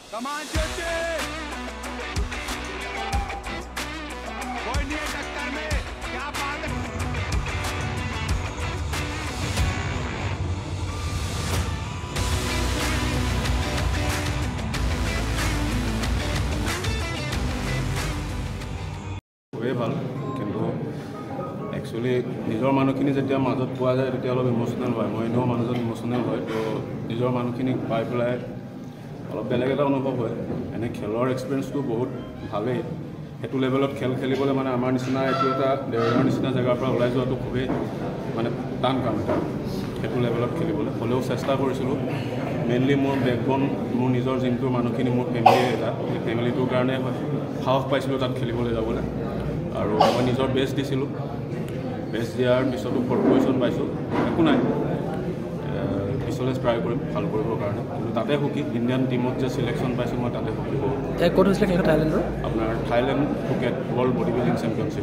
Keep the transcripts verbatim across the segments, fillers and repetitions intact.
Come on, Justin! कोई नहीं है टक्कर में, क्या बात है? খুবেই ভাল কিন্তু একচুৱেলি নিজৰ মানুহখিনি যেতিয়া মাজত পোৱা যায় তেতিয়া অলপ ইম'চনেল হয় মই এনেও মানুহজন ইম'চনেল হয় তো নিজৰ মানুহখিনিক পাই পেলাই অলপ বেলেগ এটা অনুভৱ হয় এনে খেলৰ এক্সপিৰিয়েঞ্চটো বহুত ভালেই সেইটো লেভেলত খেল খেলিবলৈ মানে আমাৰ নিচিনা এইটো এটা দেওৰাৰ নিচিনা জেগাৰ পৰা ওলাই যোৱাটো খুবেই মানে টান কাম এটা সেইটো লেভেলত খেলিবলৈ হ'লেও চেষ্টা কৰিছিলোঁ মেইনলি মোৰ বেকবন মোৰ নিজৰ জিমটোৰ মানুহখিনি মোৰ ফেমিলি এটা সেই ফেমিলিটোৰ কাৰণে সাহস পাইছিলোঁ তাত খেলিবলৈ যাবলৈ আৰু মই নিজৰ বেষ্ট দিছিলোঁ বেষ্ট দিয়াৰ পিছতো ফ'ৰ্থ পজিশ্যন পাইছোঁ একো নাই পিছলৈ ট্ৰাই কৰিম ভাল কৰিবৰ কাৰণে কিন্তু তাতে সুখী ইণ্ডিয়ান টিমত যে চিলেকশ্যন পাইছোঁ মই তাতে সুখী কৰোঁ ক'ত হৈছিলে খেল থাইলেণ্ডৰ আপোনাৰ Thailand Phuket world body building championship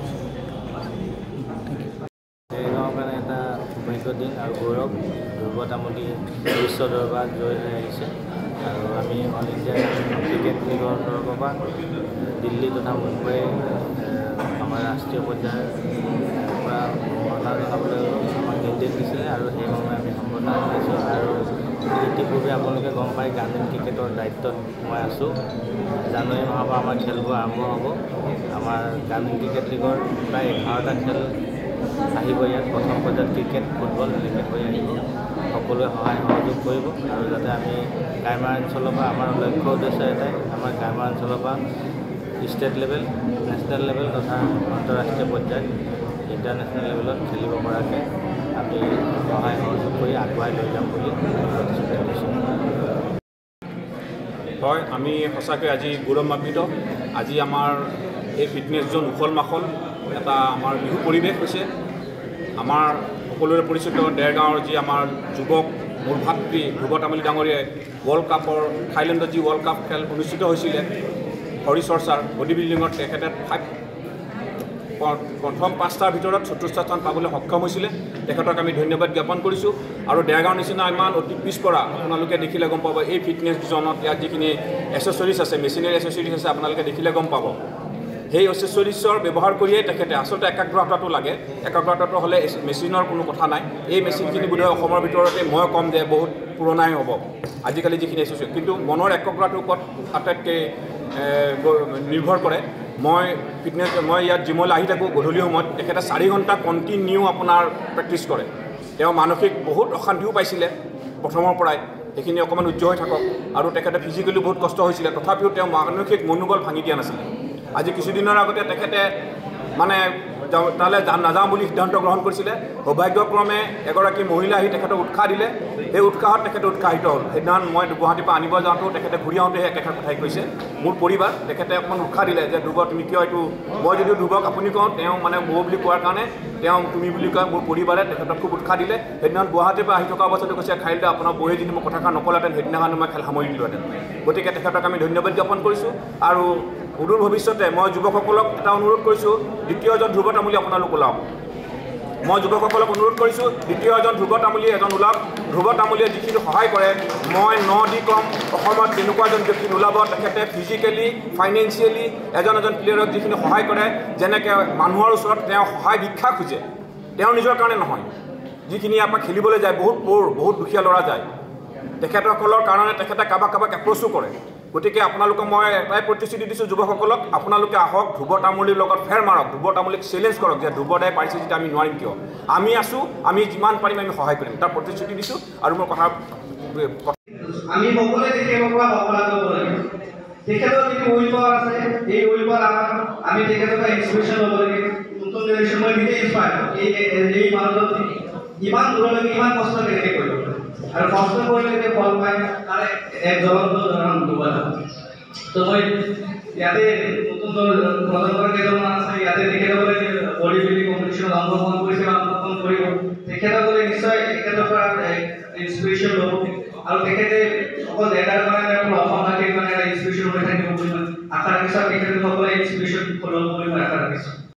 দেৰগাঁৱৰ কাৰণে এটা সৌভাগ্য দিন আৰু গৌৰৱ ধ্ৰুৱ তামুলী বিশ্ব দৰবাৰত জয় হৈ আহিছে আৰু আমি অল ইণ্ডিয়া ক্ৰিকেট লীগৰ তৰফৰ পৰা দিল্লী তথা মুম্বাই আমাৰ ৰাষ্ট্ৰীয় পৰ্যায়ৰ পৰা সম্বৰ্ধনা জনাবলৈ আমাক নিৰ্দেশ দিছিলে আৰু সেইমৰ্মে আমি সম্বৰ্ধনা জনাইছোঁ আৰু ইতিপূৰ্বে আপোনালোকে গম পাই গ্ৰামীণ ক্ৰিকেটৰ দায়িত্বত মই আছোঁ জানুৱাৰী মাহৰ পৰা আমাৰ খেলবোৰ আৰম্ভ হ'ব আমাৰ গ্ৰামীণ ক্ৰিকেট লীগৰ প্ৰায় এঘাৰটা খেল আহিব ইয়াত প্ৰথম পৰ্যায়ত ক্ৰিকেট ফুটবল এনেকৈ হৈ আহিব সকলোৱে সহায় সহযোগ কৰিব আৰু যাতে আমি গ্ৰাম্য অঞ্চলৰ পৰা আমাৰ লক্ষ্য উদ্দেশ্য এটাই আমাৰ গ্ৰাম্য অঞ্চলৰ পৰা ষ্টেট লেভেল নেশ্যনেল লেভেল তথা আন্তঃৰাষ্ট্ৰীয় পৰ্যায়ত ইণ্টাৰনেশ্যনেল লেভেলত খেলিব পৰাকৈ আমি সহায় সহযোগ কৰি আগুৱাই লৈ যাম বুলি প্ৰতিশ্ৰুতি দিছোঁ হয় আমি সঁচাকৈ আজি গৌৰৱান্বিত আজি আমাৰ এই ফিটনেছ জোন উখল মাখল এটা আমাৰ বিহু পৰিৱেশ হৈছে আমাৰ সকলোৰে পৰিচিত দেৰগাঁৱৰ যি আমাৰ যুৱক মোৰ ভাতৃ ধ্ৰুৱ তামুলী ডাঙৰীয়াই ৱৰ্ল্ড কাপৰ থাইলেণ্ডত যি ৱৰ্ল্ড কাপ খেল অনুষ্ঠিত হৈছিলে শৰীৰ চৰ্চাৰ বডি বিল্ডিঙত তেখেতে ফাইভ প্ৰথম পাঁচটাৰ ভিতৰত চতুৰ্থ স্থান পাবলৈ সক্ষম হৈছিলে তেখেতক আমি ধন্যবাদ জ্ঞাপন কৰিছোঁ আৰু দেৰগাঁৱৰ নিচিনা ইমান অতি পিছপৰা আপোনালোকে দেখিলে গম পাব এই ফিটনেছ জোনত ইয়াত যিখিনি এচেছৰিজ আছে মেচিনেৰী এচেছৰিজ আছে আপোনালোকে দেখিলে গম পাব সেই এচেছৰিজৰ ব্যৱহাৰ কৰিয়েই তেখেতে আচলতে একাগ্ৰতাটো লাগে একাগ্ৰতাটো হ'লে মেচিনৰ কোনো কথা নাই এই মেচিনখিনি বোধহয় অসমৰ ভিতৰতে মই কম যে বহুত পুৰণাই হ'ব আজিকালি যিখিনি এচেছৰিজ কিন্তু মনৰ একাগ্ৰতাটোৰ ওপৰত আটাইতকৈ নিৰ্ভৰ কৰে মই ফিটনেছ মই ইয়াত জিমলৈ আহি থাকোঁ গধূলি সময়ত তেখেতে চাৰি ঘণ্টা কণ্টিনিউ আপোনাৰ প্ৰেক্টিছ কৰে তেওঁ মানসিক বহুত অশান্তিও পাইছিলে প্ৰথমৰ পৰাই সেইখিনি অকণমান উজ্জ্বল হৈ থাকক আৰু তেখেতে ফিজিকেলি বহুত কষ্ট হৈছিলে তথাপিও তেওঁ মানসিক মনোবল ভাঙি দিয়া নাছিলে আজি কিছুদিনৰ আগতে তেখেতে মানে তালৈ নাযাওঁ বুলি সিদ্ধান্ত গ্ৰহণ কৰিছিলে সৌভাগ্যক্ৰমে এগৰাকী মহিলা আহি তেখেতক উৎসাহ দিলে সেই উৎসাহত তেখেতে উৎসাহিত হ'ল সেইদিনাখন মই গুৱাহাটীৰ পৰা আনিব যাওঁতেও তেখেতে ঘূৰি আহোঁতেহে একেষাৰ কথাই কৈছে মোৰ পৰিবাৰ তেখেতে অকণমান উৎসাহ দিলে যে ধ্ৰুৱ তুমি কিয় এইটো মই যদিও ধ্ৰুৱক আপুনি কওঁ তেওঁ মানে বৌ বুলি কোৱাৰ কাৰণে তেওঁ তুমি বুলি কয় মোৰ পৰিবাৰে তেখেতক খুব উৎসাহ দিলে সেইদিনাখন গুৱাহাটীৰ পৰা আহি থকা অৱস্থাতে কৈছে খাইলে আপোনাৰ বৌয়ে যদি মই কথাষাৰ নকলাহেঁতেন সেইদিনাখন মই খেল সামৰি দিলোহেঁতেন গতিকে তেখেতক আমি ধন্যবাদ জ্ঞাপন কৰিছোঁ আৰু সুদূৰ ভৱিষ্যতে মই যুৱকসকলক এটা অনুৰোধ কৰিছোঁ দ্বিতীয়জন ধ্ৰুৱ তামুলী আপোনালোক ওলাওক মই যুৱকসকলক অনুৰোধ কৰিছোঁ দ্বিতীয় এজন ধ্ৰুৱ তামুলী এজন ওলাওক ধ্ৰুৱ তামুলীয়ে যিখিনি সহায় কৰে মই ন দি কম অসমত তেনেকুৱা এজন ব্যক্তি নোলাব তেখেতে ফিজিকেলি ফাইনেন্সিয়েলি এজন এজন প্লেয়াৰক যিখিনি সহায় কৰে যেনেকৈ মানুহৰ ওচৰত তেওঁ সহায় ভিক্ষা খোজে তেওঁ নিজৰ কাৰণে নহয় যিখিনি ইয়াৰ পৰা খেলিবলৈ যায় বহুত পৌৰ বহুত দুখীয়া ল'ৰা যায় তেখেতসকলৰ কাৰণে তেখেতে কাৰোবাক কাৰোবাক এপ্ৰ'চো কৰে গতিকে আপোনালোকক মই এটাই প্ৰতিশ্ৰুতি দিছোঁ যুৱকসকলক আপোনালোকে আহক ধ্ৰুৱ তামুলীৰ লগত ফেৰ মাৰক ধ্ৰুৱ তামুলীক চেলেঞ্জ কৰক যে ধ্ৰুৱদাই পাৰিছে যেতিয়া আমি নোৱাৰিম কিয় আমি আছোঁ আমি যিমান পাৰিম আমি সহায় কৰিম তাৰ প্ৰতিশ্ৰুতি দিছোঁ আৰু মোৰ কথা আমি সকলোৱে দেখিব পৰা সফলতা হ'ব লাগে তেখেতৰ যিটো উইল আছে এই উইল আমি তেখেতৰ পৰা ইনস্পিৰেশ্যন ল'ব লাগে নতুন জেনেৰেশ্যন মই নিজে ইনস্পায়াৰ এই এই মানুহজন ইমান দূৰলৈকে ইমান কষ্ট কেনেকৈ কৰিব আৰু কষ্ট কৰিলে ফল পায় তাৰে এক জ্বলন্ত উদাহৰণ দুবাৰ তো মই ইয়াতে নতুন প্ৰজন্মৰ কেইজনমান আছে ইয়াতে তেখেতসকলে বডি বিল্ডিং কম্পিটিশ্যনত অংশগ্ৰহণ কৰিছে বা অংশগ্ৰহণ কৰিব তেখেতসকলে নিশ্চয় তেখেতৰ পৰা ইনস্পিৰেশ্যন ল'ব আৰু তেখেতে অকল ডেটাৰ কাৰণে অসমবাসীৰ কাৰণে এটা ইনস্পিৰেশ্যন হৈ থাকিব বুলি আশা ৰাখিছোঁ তেখেতসকলে ইনস্পিৰেশ্যন ল'ব বুলি মই আশা ৰাখিছোঁ